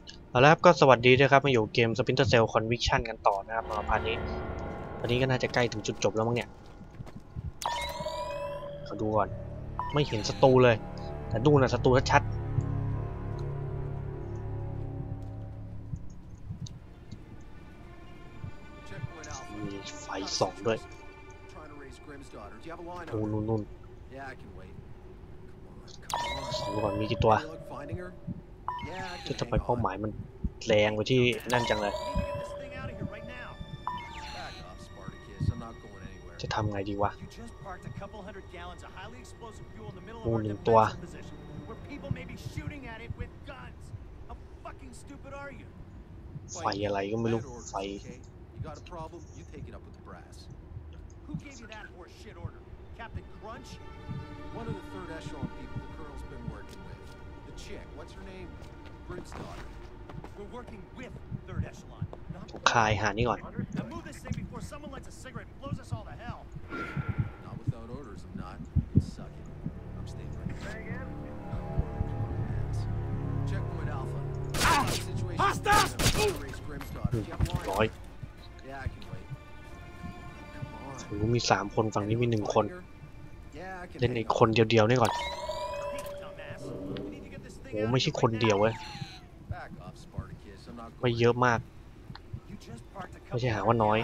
เอาละครับก็สวัสดีด้วยครับมาอยู่เกม Splinter Cell Conviction กันต่อนะครับสำหรับพาร์ทนี้วันนี้ก็น่าจะใกล้ถึงจุดจบแล้วมั้งเนี่ยขอดูก่อนไม่เห็นศัตรูเลยแต่ดูนะศัตรูชัดๆมีไฟส่องด้วยนู่นส่องดูก่อนมีกี่ตัวจะทำไมเป้าหมายมันแรงไปที่นั่นจังเลยจะทำไงดีวะมูหนึ่งตัวไฟอะไรก็ไม่รู้ไฟผมคายหานี่ก่อนร้อยรู้มี3 คนฝั่งนี้มี1 คนเล่นอีกคนเดียวนี่ก่อนโอ้ไม่ใช่คนเดียวเว้ยไม่เยอะมากไม่ใช่หาว่าน้อย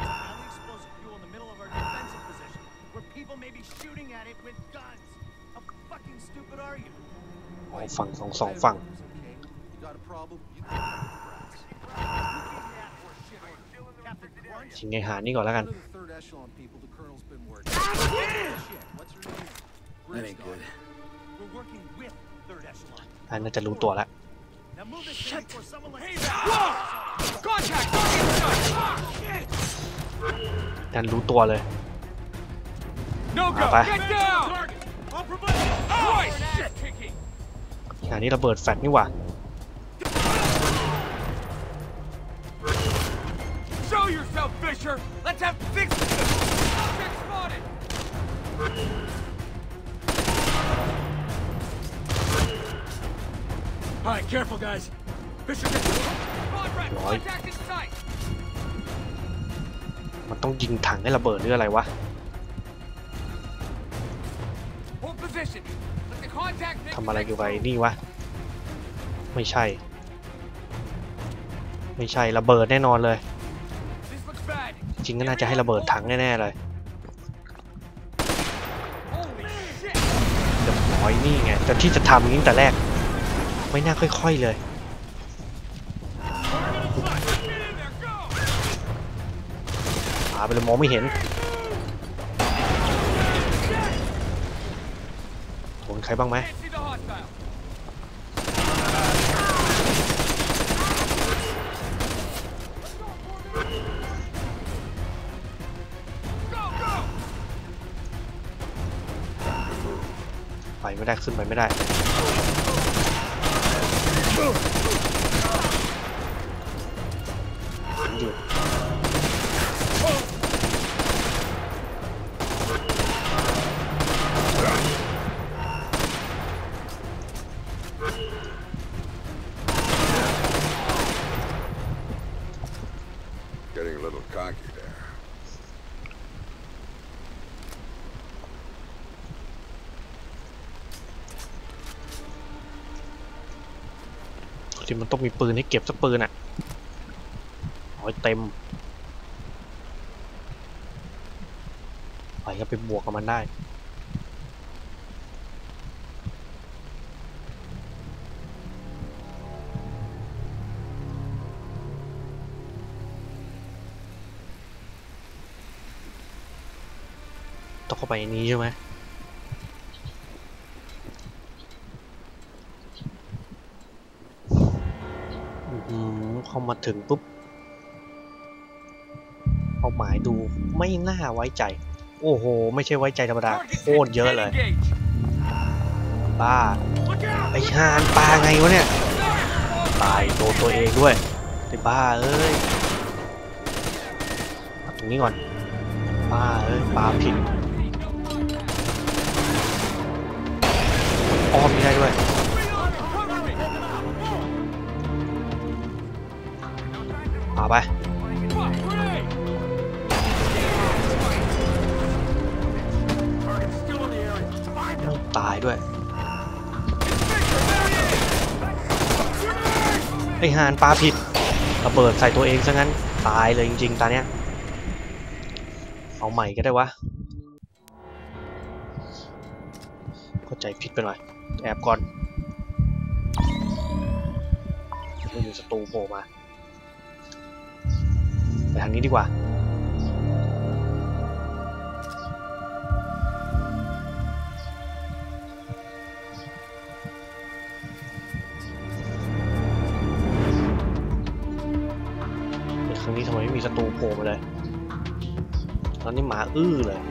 ฝั่งสองฝั่งชิงไงหานี่ก่อนแล้วกันอันน่าจะรู้ตัวแล้วนั่นรู้ตัวเลยมาไปอันนี้ระเบิดแฟลชนี่หว่าร้อยมันต้องยิงถังให้ระเบิดหรืออะไรวะทำอะไรอยู่ไงนี่วะไม่ใช่ระเบิดแน่นอนเลยจริงก็น่าจะให้ระเบิดถังแน่ๆเลยเรียบร้อยนี่ไงแต่ที่จะทำนี้แต่แรกไม่น่าค่อยๆเลยไปเลยมองไม่เห็นโดนใครบ้างไหมไปไม่ได้ขึ้นไปไม่ได้หยุดที่มันต้องมีปืนให้เก็บสักปืนอ่ะโอ้ยเต็มไปก็ไปบวกกับมันได้ต้องเข้าไปในนี้ใช่ไหมเข้ามาถึงปุ๊บเป้าหมายดูไม่น่าไว้ใจโอ้โหไม่ใช่ไว้ใจธรรมดาโคตรเยอะเลยบ้าไอ้ห่านปลาไงวะเนี่ยตายตัวเองด้วยไอ้บ้าเอ้ยตรงนี้ก่อนบ้าเอ้ยปลาผิดอ้อมไม่ได้ด้วยป่าไปตายด้วยไอ้ห่านปลาผิดระเบิดใส่ตัวเองซะงั้นตายเลยจริงๆตาเนี้ยเอาใหม่ก็ได้วะเข้าใจผิดไปหน่อยแอบก่อนไม่มีศัตรูโผล่มาไปทางนี้ดีกว่าครั้งนี้ทำไมไม่มีศัตรูโผล่มาเลยตอนนี้หมาอื้อเลย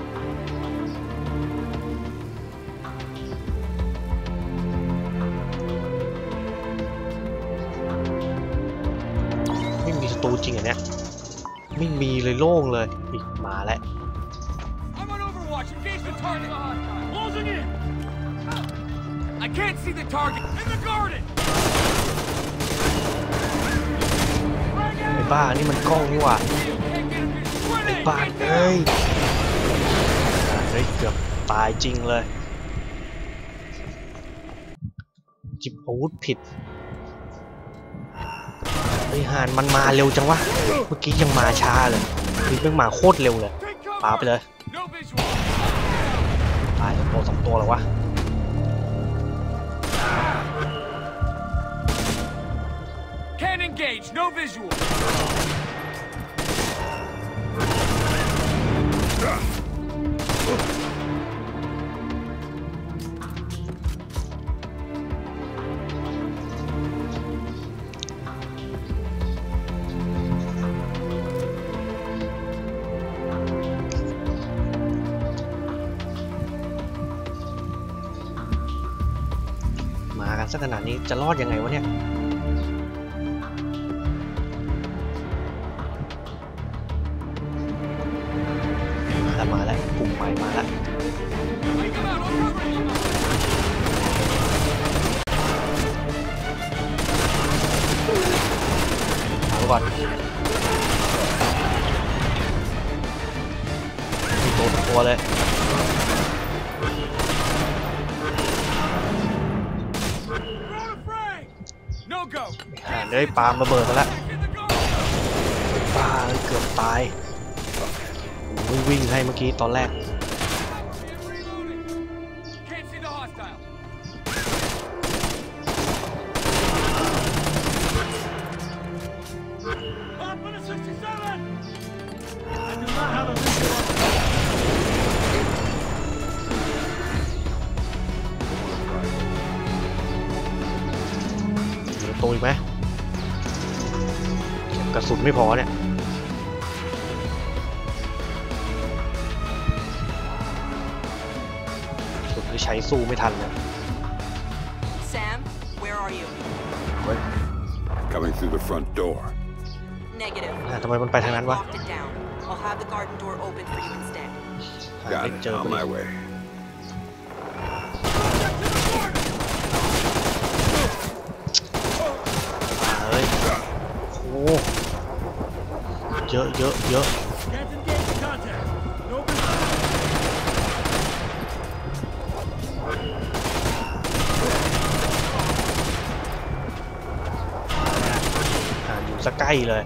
ไม่มีศัตรูจริงอ่ะเนี่ยไม่มีเลยโล่งเลยอีกมาแล้วไอ้บ้านี่มันกล้องนี่หว่าไอ้บ้าเอ้ยเกือบตายจริงเลยจิบอาวุธผิดไอ้ห่านมันมาเร็วจังวะเมื่อกี้ยังมาช้าเลยนี่เพิ่งมาโคตรเร็วเลยปาไปเลยตายตัวสองตัวแล้ววะ Engage, no visual. มากันสักขนาดนี้จะรอดยังไงวะเนี่ยมาแล้วกลุ่มใหม่มาแล้วเอาก่อนมีตัวเลยเลยปาล์มระเบิดมาแล้วปาเกือบตายวิ่งให้เมื่อกี้ตอนแรกโตอีกไหมกระสุนไม่พอเนี่ยใช้สู้ไม่ทันเลย Sam, where are you? What? Coming through the front door. Negative. ทำไมมันไปทางนั้นวะ Locked it down. I'll have the garden door open for you instead. Got it. On my way. เฮ้ยโอ้เยอะอยู่สักใกล้เลย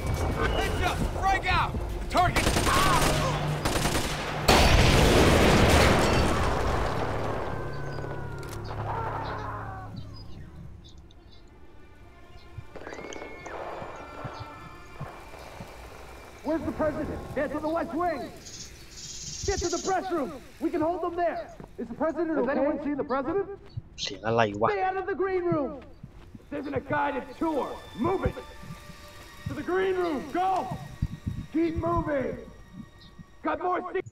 Where's the president? Head to the West Wing! Get to the press room! We can hold them there! Is the president okay? Has anyone seen the president? เสียงอะไรวะ Stay out of the green room! This isn't a guided tour! Move it! To the green room! Go! Keep moving! Got more things!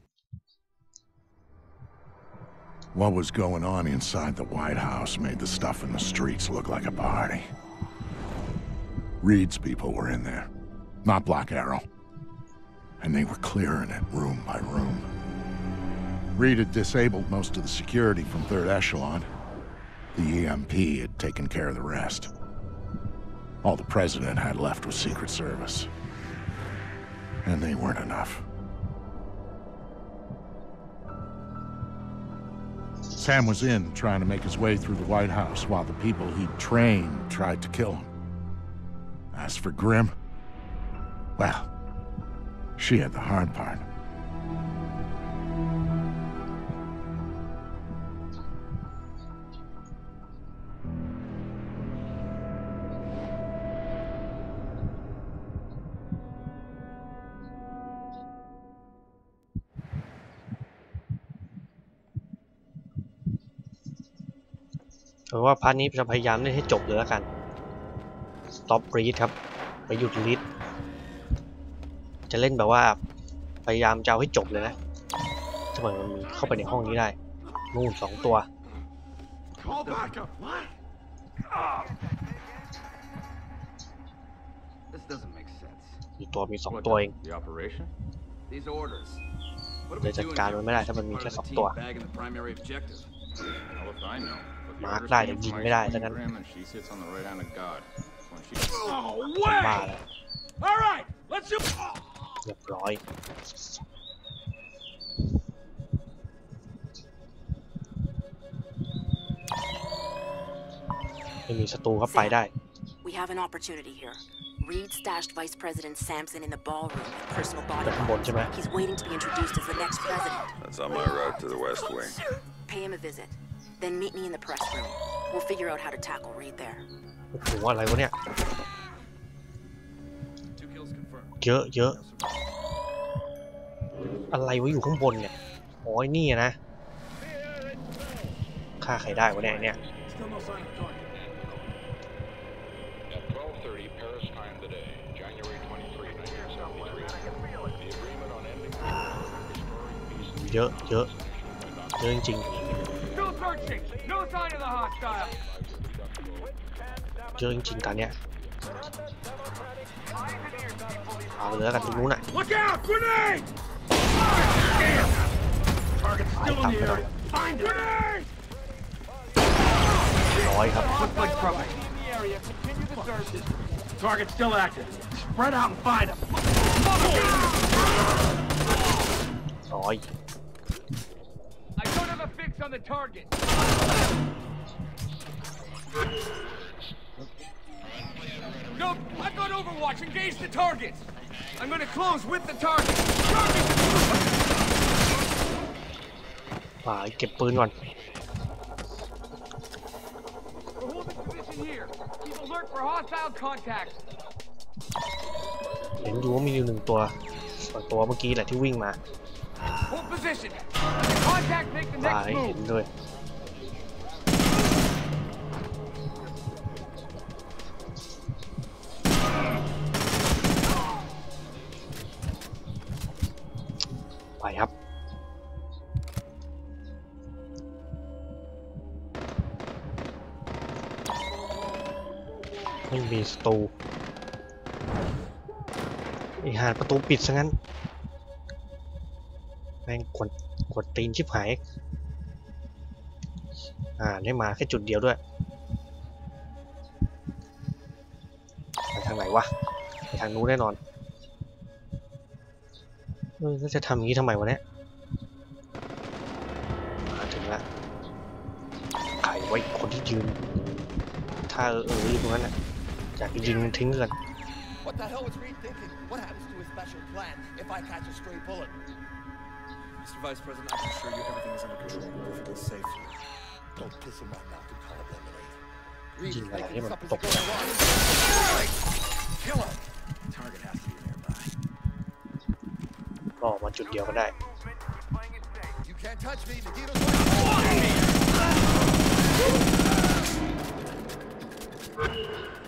What was going on inside the White House made the stuff in the streets look like a party. Reed's people were in there, not Black Arrow. And they were clearing it room by room. Reed had disabled most of the security from Third Echelon. The EMP had taken care of the rest. All the President had left was Secret Service. and they weren't enough. Sam was in, trying to make his way through the White House while the people he'd trained tried to kill him. As for Grim, well, she had the hard part. เพราะว่าพาร์ทนี้จะพยายามเล่นให้จบเลยแล้วกัน Stop Read ครับไปหยุด Read จะเล่นแบบว่าพยายามจะเอาให้จบเลยนะทำไมมันเข้าไปในห้องนี้ได้นู่น2 ตัวมีตัวมี2 ตัวเองเลยจัดการมันไม่ได้ถ้ามันมีแค่2 ตัวมาร์กได้แต่ยิงไม่ได้ดังนั้นบ้าแล้วเรียบร้อยไม่มีศัตรูครับไปได้ We have an opportunity here. Reed stashed Vice President Sampson in the ballroom with personal bodyguards. He's waiting to be introduced as the next president. That's on my route to the West Wing. Pay him a visit. Then meet me in the press room. We'll figure out how to tackle Reed there. โอ้โหอะไรวะเนี่ยเยอะอะไรวะอยู่ข้างบนเนี่ยโอ้ยนี่นะฆ่าใครได้วะเนี่ย เยอะจริงๆเยอะจริงๆตอนเนี้ยเอาเลยกันตรงนู้นน่ะไปต่ำไปหน่อย100ครับ Target still active. Spread out and find him. 100 I don't have a fix on the target. Nope, I've got Overwatch. Engage the targets. I'm gonna close with the target. เก็บปืนก่อน We're holding position here. Keep alert for hostile contacts. เห็นอยู่ว่ามีอยู่1 ตัวเมื่อกี้แหละที่วิ่งมา Hold position. Contact make the next เห็น move. ด้วยไปครับไม่มีศัตรูไอ้ห่าประตูปิดซะงั้นแม่งกดตีนชิบหายได้มาแค่จุดเดียวด้วยไปทางไหนวะไปทางนู้นแน่นอนแล้วจะทำอย่างนี้ทำไมวะเนี่ยมาถึงละใครไว้คนที่ยืนถ้าอยู่ตรงนั้นน่ะอยากยิงทิ้งกัน What the hell was Reed thinking? What happens to his special plan if I catch a stray bullet? Mr. Vice President, I can assure you everything is under control, perfectly safe. Don't piss him off now to call it lemonade. Reed is thinking something's going wrong. Kill him! Target has to be nearby. ก็มาจุดเดียวก็ได้ You can't touch me. Nagito's going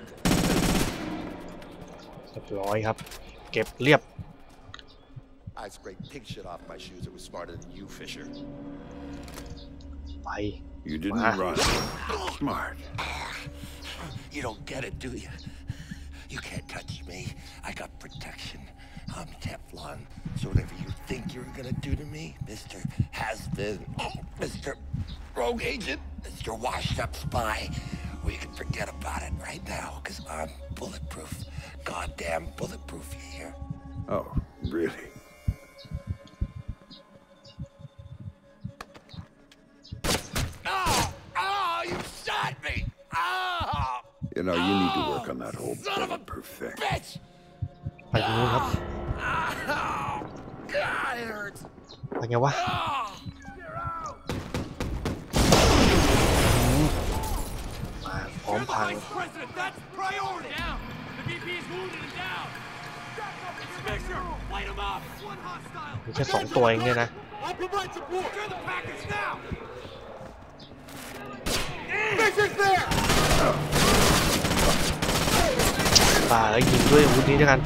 เรียบร้อยครับเก็บเรียบ I scraped pig shit off my shoes. It was smarter than you, Fisher. ไป You didn't run. Smart. You don't get it, do you? You can't touch me. I got protection. I'm Teflon. So whatever you think you're gonna do to me, Mr. Has-Been, Mr. Rogue Agent, Mr. Washed-Up Spy, we can forget about it right now, because I'm bulletproof. Goddamn bulletproof, you hear? Oh, Really? Oh, you shot me! Oh! You know, you need to work on that whole bulletproof thing. Bitch! ไปตรงนู้นครับ Oh, God, it hurts. ไปไงวะ Oh. มาพร้อมพัง President, that's priority! Down! The VP is wounded and down! Inspector, light him up! One hostile! มีแค่2 ตัวเองเนี่ยนะ I'll provide support! Secure the package now! Inspector's there! ป่าแล้วยิงด้วยอาวุธนี้ด้วยกัน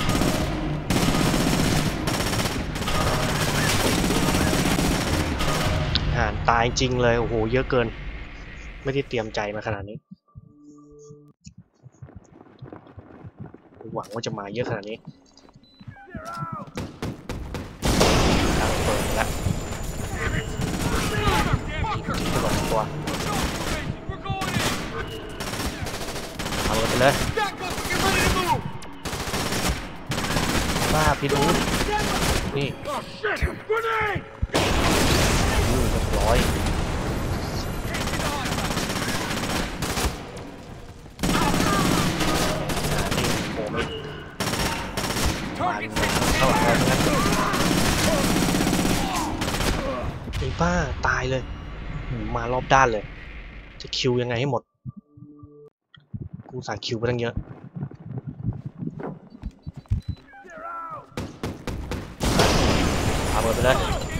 ห่านตายจริงเลยโอ้โหเยอะเกินไม่ได้เตรียมใจมาขนาดนี้หวังว่าจะมาเยอะขนาดนี้เปิดแล้วตัวเอาไปเลยบ้าพี่รู้นี่เรียบร้อยนี่โอ้ไม่มาเข้าหลังเราทั้งนั้นไอ้บ้าตายเลยมารอบด้านเลยจะคิวยังไงให้หมดกูสาคิวไปตั้งเยอะเอาไปเลย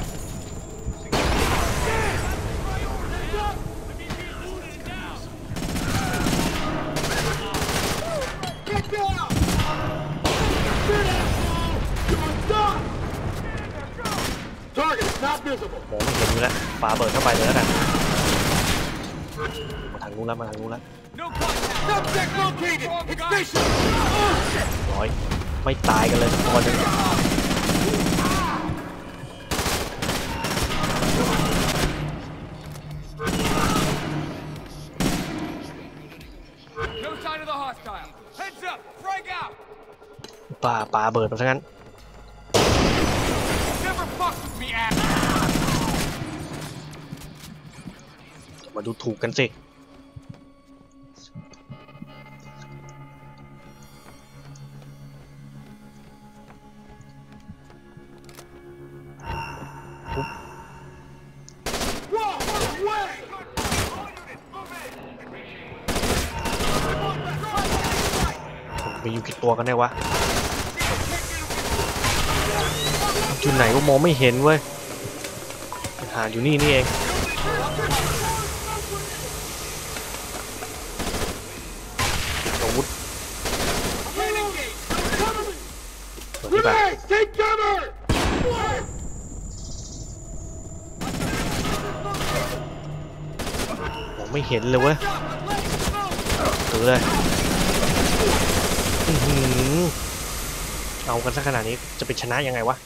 มองไม่เห็นอยู่แล้วปาเบิดเข้าไปเลยแล้วกันมาทางนู้นแล้วมาทางนู้นแล้วร้อยไม่ตายกันเลยตัวนึงปาเบิดมาซะงั้นมาดูถูกกันสิมีอยู่กี่ตัวกันได้วะอยู่ไหนก็มองไม่เห็นเว้ยหาอยู่นี่เองอาวุธตัวนี้ป่ะมองไม่เห็นเลยเว้ยถือเลยเอากันสักขนาดนี้จะเป็นชนะยังไงวะ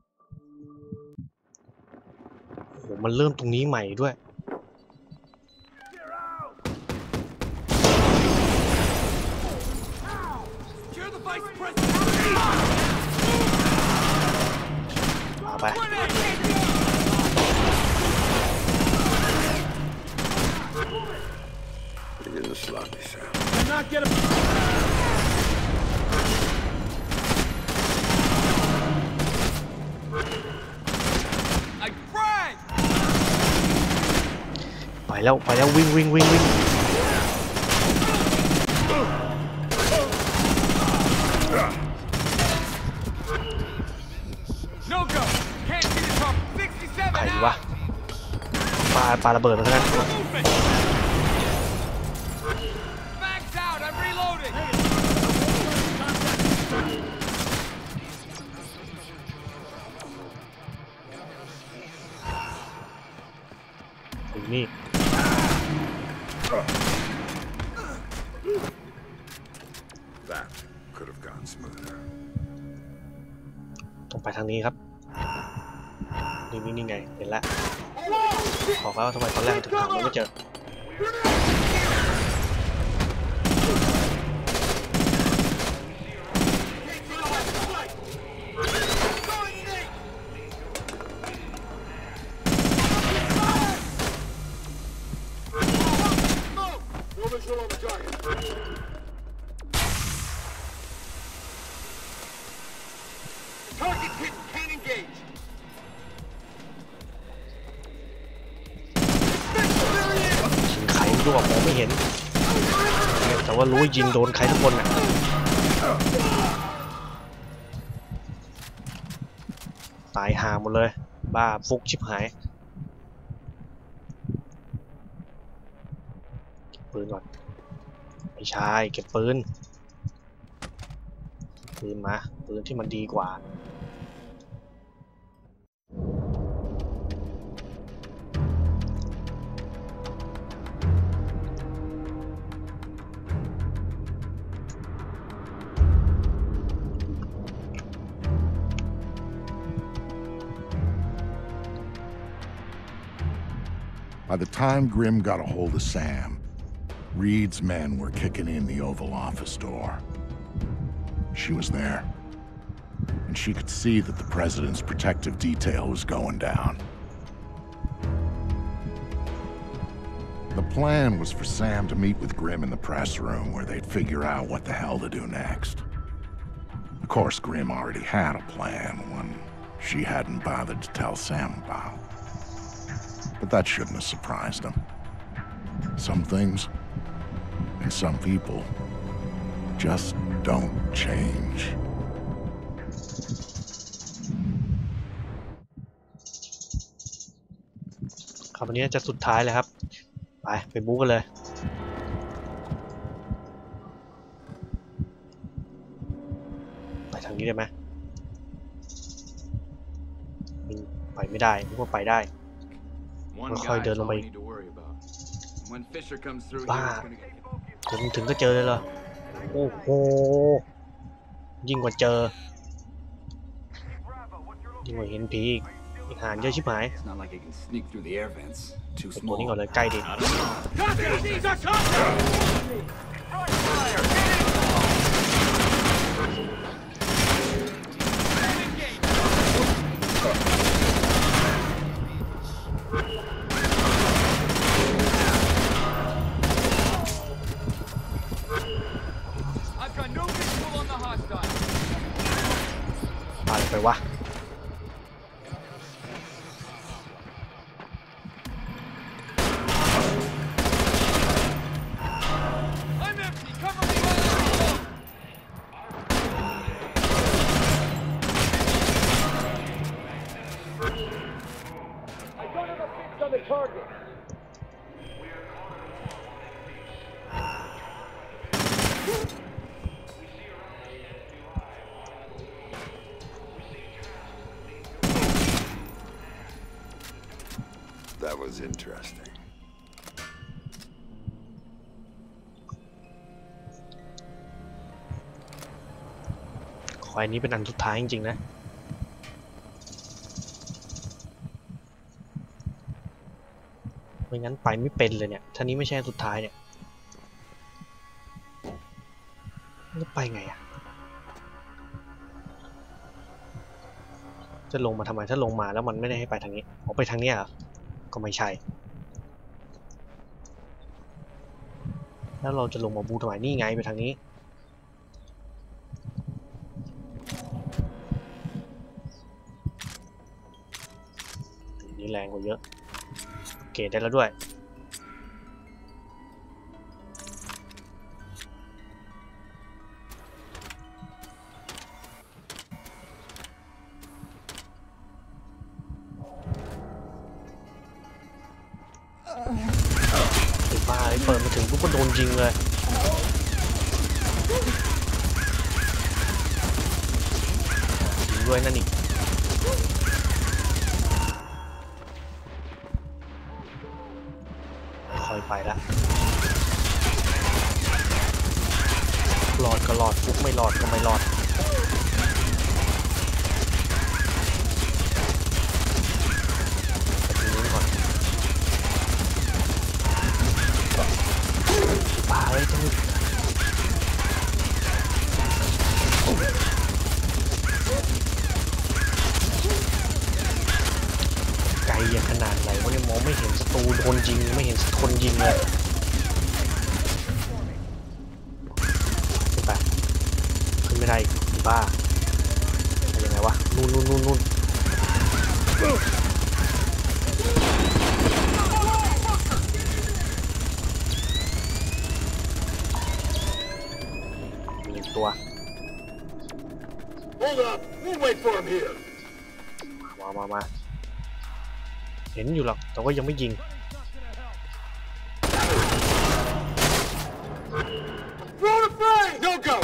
โอ้โหมันเริ่มตรงนี้ใหม่ด้วยเอาไป Begin the sloppy sound. Not get him. ไปแล้ววิ่งใครวะปาระเบิดมาซะงั้นนี่ That could have gone smoother. ต้องไปทางนี้ครับนี่ไงเห็นแล้วขอว่าทำไมตอนแรกถึงหามันไม่เจอ Target hit, can't engage. ยิงใครด้วยมองไม่เห็นแต่ว่ารู้ยิงโดนใครทุกคนน่ะตายหาหมดเลยบ้าฟุกชิบหายเก็บปืนก่อนไม่ใช่เก็บปืนมาปืนที่มันดีกว่า By the time Grimm got a hold of Sam, Reed's men were kicking in the Oval Office door. She was there, and she could see that the president's protective detail was going down. The plan was for Sam to meet with Grimm in the press room where they'd figure out what the hell to do next. Of course, Grimm already had a plan, one she hadn't bothered to tell Sam about. But that shouldn't have surprised him. Some things, and some people, just don't change. ครับวันนี้จะสุดท้ายเลยครับไปบู๊กันเลยไปทางนี้ได้ไหมไปไม่ได้นึกว่าไปได้ค่อยๆเดินลงไปบ้าถึงก็เจอเลยเหรอโอ้โหยิ่งกว่าเจอยิ่งกว่าเห็นผีอีกหานเยอะชิบหายตัวนี้ก่อนเลยใกล้ดิไปวะ That was interesting. ขออันนี้เป็นอันสุดท้ายจริงๆนะไม่งั้นไปไม่เป็นเลยเนี่ยท่านี้ไม่ใช่อันสุดท้ายเนี่ยจะไปไงอะจะลงมาทำไมถ้าลงมาแล้วมันไม่ได้ให้ไปทางนี้ออกไปทางนี้เหรอก็ไม่ใช่แล้วเราจะลงมาบูทำไมนี่ไงไปทางนี้นี่แรงกว่าเยอะเกตได้แล้วด้วยบ้าไอ้เปิดมาถึงปุ๊บก็โดนยิงเลยยิงด้วยนั่นอีกค่อยไปละหลอดก็หลอดปุ๊บไม่หลอดก็ไม่หลอดไกลอย่างขนาดไหนวะเนี่ยมองไม่เห็นศัตรูโดนยิงไม่เห็นคนยิงเลยขึ้นไปขึ้นไม่ได้อีกบ้าอะไรยังไงไหนวะนู่นตัว Hold up. We'll wait for him here. มาเห็นอยู่หรอกแต่ว่ายังไม่ยิง Throw the frame! No go!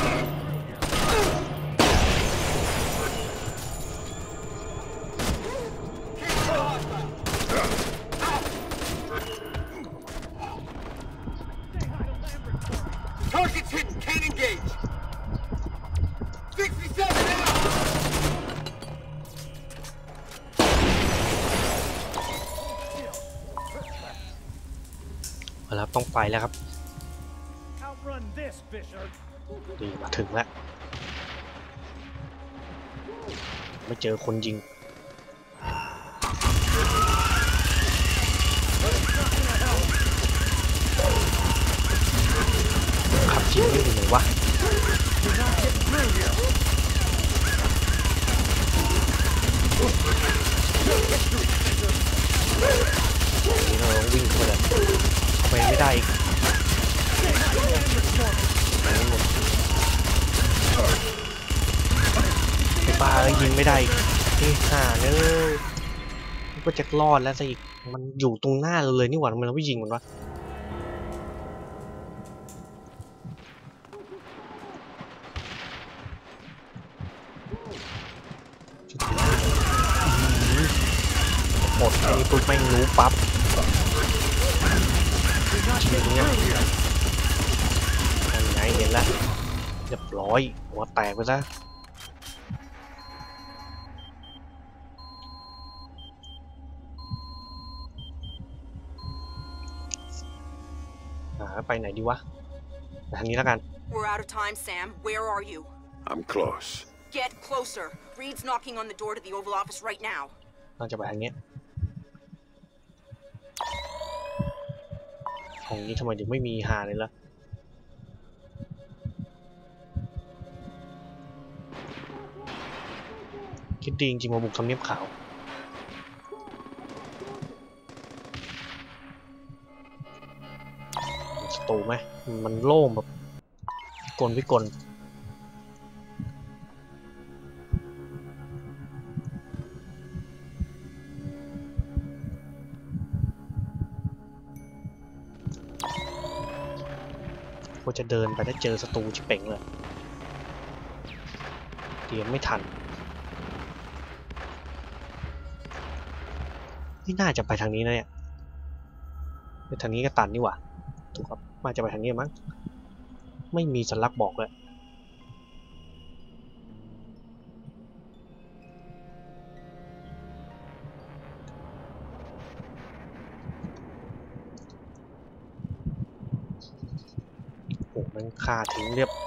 Target's hidden. Can't engage. 67 and out. แล้วต้องไปแล้วครับดีมาถึงแล้วไม่เจอคนยิงขับยิงไม่อยู่ไหนวะนี่เราวิ่งเข้าไปเลยไปไม่ได้อีกไอ้บ้ายิงไม่ได้ไอ้ห่าเลยก็จะรอดแล้วซะอีกมันอยู่ตรงหน้าเราเลยนี่หว่าทำไมเราไม่ยิงมันวะหมดไอ้ปุ๊บแม่งรู้ปั๊บนั่นไงเห็นแล้วเรียบร้อยหัวแตกไปซะไปไหนดีวะไปทางนี้แล้วกัน We're out of time, Sam. Where are you? I'm close. Get closer. Reed's knocking on the door to the Oval Office right now. น่าจะไปทางนี้ห้องนี้ทำไมถึงไม่มีหาเลยล่ะคิดดีจริงๆมาบุกทำเนียบขาวสตูไหมมันโล่งแบบวิกลก็จะเดินไปถ้าเจอศัตรูชิเป่งเลยเตรียมไม่ทันไม่น่าจะไปทางนี้นะเนี่ยไปทางนี้ก็ตันนี่หว่าถูกครับน่าจะไปทางนี้มั้งไม่มีสัญลักษณ์บอกเลยโอ้มันฆ่าทิ้งเรียบ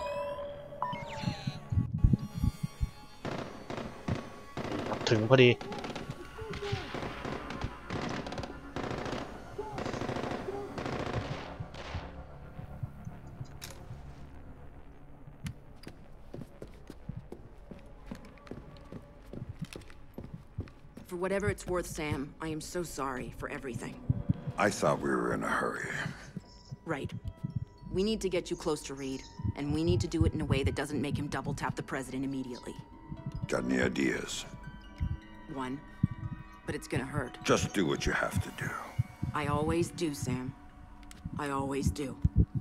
ถึงพอดี For whatever it's worth, Sam, I am so sorry for everything. I thought we were in a hurry. Right. We need to get you close to Reed, and we need to do it in a way that doesn't make him double tap the president immediately. Got any ideas? One. But it's gonna hurt. Just do what you have to do. I always do, Sam. I always do.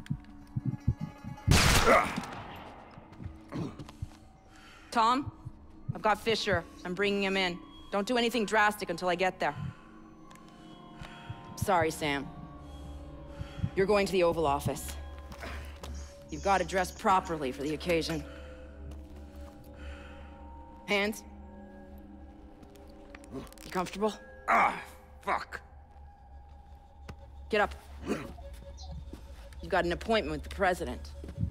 Tom? I've got Fisher. I'm bringing him in. Don't do anything drastic until I get there. Sorry, Sam. You're going to the Oval Office. You've got to dress properly for the occasion. Hands? You comfortable? Fuck. Get up. You've got an appointment with the president.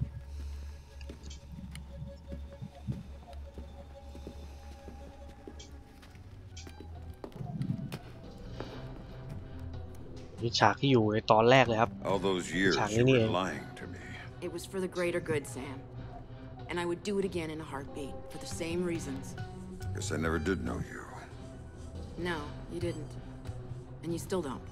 This ฉากที่อยู่ในตอนแรกเลยครับ All those years you were lying to me. It was for the greater good, Sam. And I would do it again in a heartbeat, for the same reasons. Guess I never did know you. No, you didn't. And you still don't.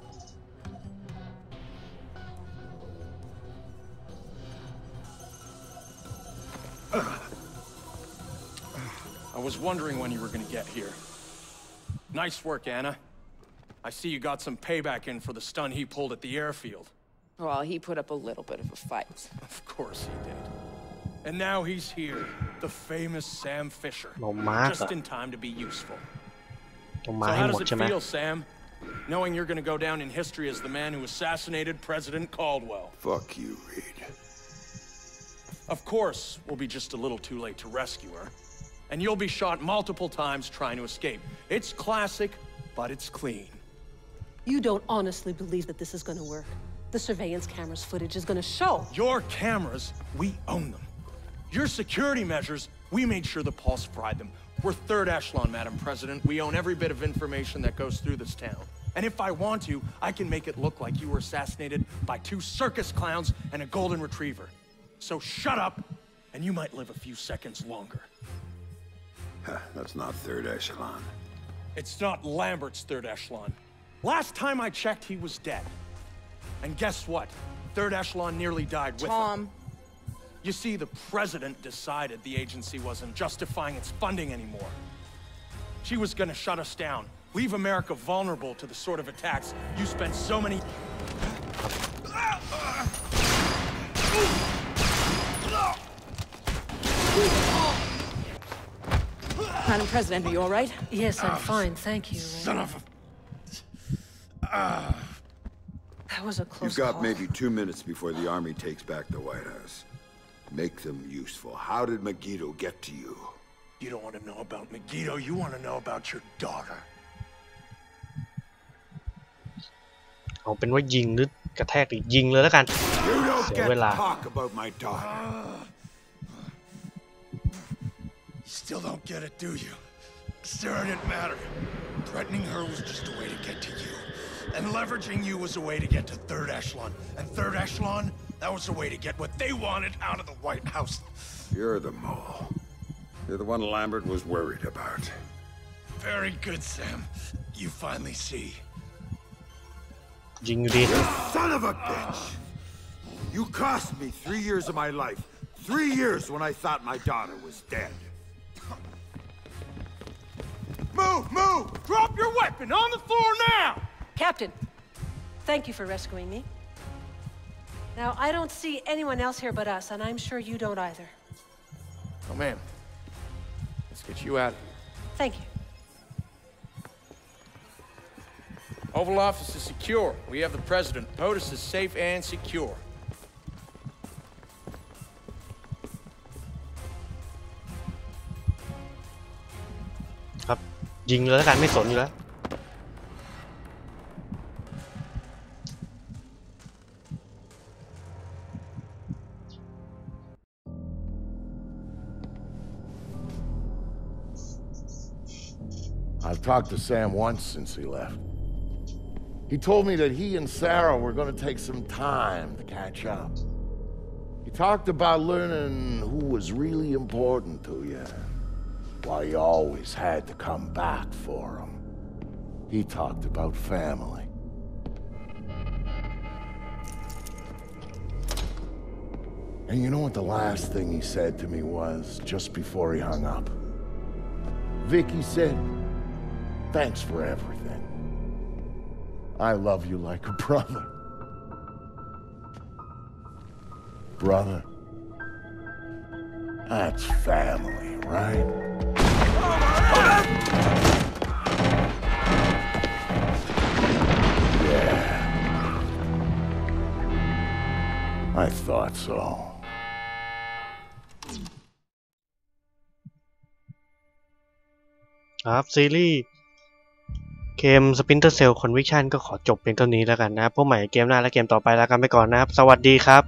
I was wondering when you were gonna get here. Nice work, Anna. I see you got some payback in for the stun he pulled at the airfield. Well, he put up a little bit of a fight. Of course he did. And now he's here, the famous Sam Fisher. Just in time to be useful. So how does it feel, Sam? Knowing you're gonna go down in history as the man who assassinated President Caldwell. Fuck you, Reed. Of course, we'll be just a little too late to rescue her. And you'll be shot multiple times trying to escape. It's classic, but it's clean. You don't honestly believe that this is gonna work. The surveillance cameras footage is gonna show. Your cameras, we own them. Your security measures, we made sure the Pulse fried them. We're third echelon, Madam President. We own every bit of information that goes through this town. And if I want to, I can make it look like you were assassinated by 2 circus clowns and a golden retriever. So shut up, and you might live a few seconds longer. That's not third echelon. It's not Lambert's third echelon. Last time I checked, he was dead. And guess what? Third echelon nearly died with him. Tom. You see, the president decided the agency wasn't justifying its funding anymore. She was gonna shut us down, leave America vulnerable to the sort of attacks you spent so many... Madam President, are you all right? Yes, I'm fine, thank you. Son of a... That was a close You've got call. maybe 2 minutes before the army takes back the White House. Make them useful. How did Megiddo get to you? You don't want to know about Megiddo, you want to know about your daughter. เอาเป็นว่ายิงหรือกระแทกหรือยิงเลยแล้วกัน You don't เสีย get เว to ลา talk about my daughter. Still don't get it, do you? Sarah didn't matter. Threatening her was just a way to get to you. And leveraging you was a way to get to third echelon. And third echelon, that was a way to get what they wanted out of the White House. You're the mole. You're the one Lambert was worried about. Very good, Sam. You finally see. ยิงอยู่ดี You son of a bitch! You cost me 3 years of my life. 3 years when I thought my daughter was dead. Move! Move! Drop your weapon on the floor now! Captain, thank you for rescuing me. Now, I don't see anyone else here but us, and I'm sure you don't either. Oh, ma'am. Let's get you out. Thank you. Oval Office is secure. We have the president. POTUS is safe and secure. ครับยิงเลยแล้วกันไม่สนอยู่แล้ว I've talked to Sam once since he left. He told me that he and Sarah were going to take some time to catch up. He talked about learning who was really important to you, why you always had to come back for him. He talked about family. And you know what the last thing he said to me was, just before he hung up? Vicky said, "Thanks for everything. I love you like a brother." Brother, that's family, right? Yeah. I thought so. ครับซีรีส์เกม Splinter Cell Conviction ก็ขอจบเพียงเท่านี้แล้วกันนะครับพบใหม่เกมหน้าและเกมต่อไปแล้วกันไปก่อนนะครับสวัสดีครับ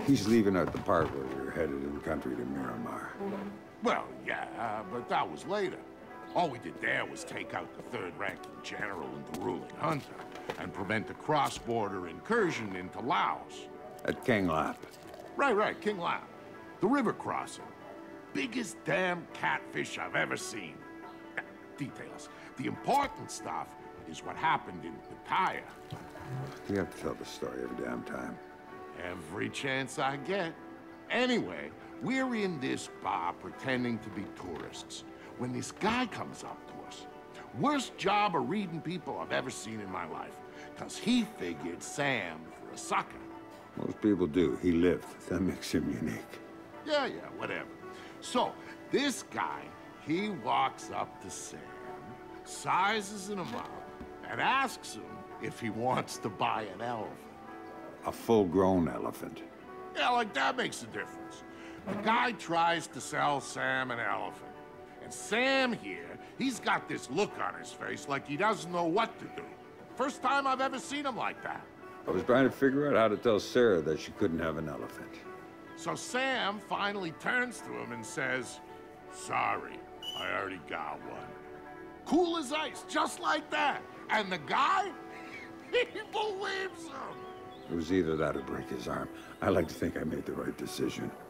He's leaving out the part where we're headed in country to Miramar. Well, yeah, but that was later. All we did there was take out the third-ranking general and the ruling junta, and prevent a cross-border incursion into Laos. At King Lap. Right, King Lap. The river crossing. Biggest damn catfish I've ever seen. Details. The important stuff is what happened in Pattaya. You have to tell the story every damn time. Every chance I get. Anyway, we're in this bar pretending to be tourists, when this guy comes up to us. Worst job of reading people I've ever seen in my life, because he figured Sam for a sucker. Most people do. He lived. That makes him unique. Yeah, whatever. So, this guy, he walks up to Sam, sizes him up, and asks him if he wants to buy an elephant. A full-grown elephant. Yeah, like that makes a difference. The guy tries to sell Sam an elephant. And Sam here, he's got this look on his face like he doesn't know what to do. First time I've ever seen him like that. I was trying to figure out how to tell Sarah that she couldn't have an elephant. So Sam finally turns to him and says, "Sorry, I already got one." Cool as ice, just like that. And the guy, he believes him. It was either that or break his arm. I like to think I made the right decision.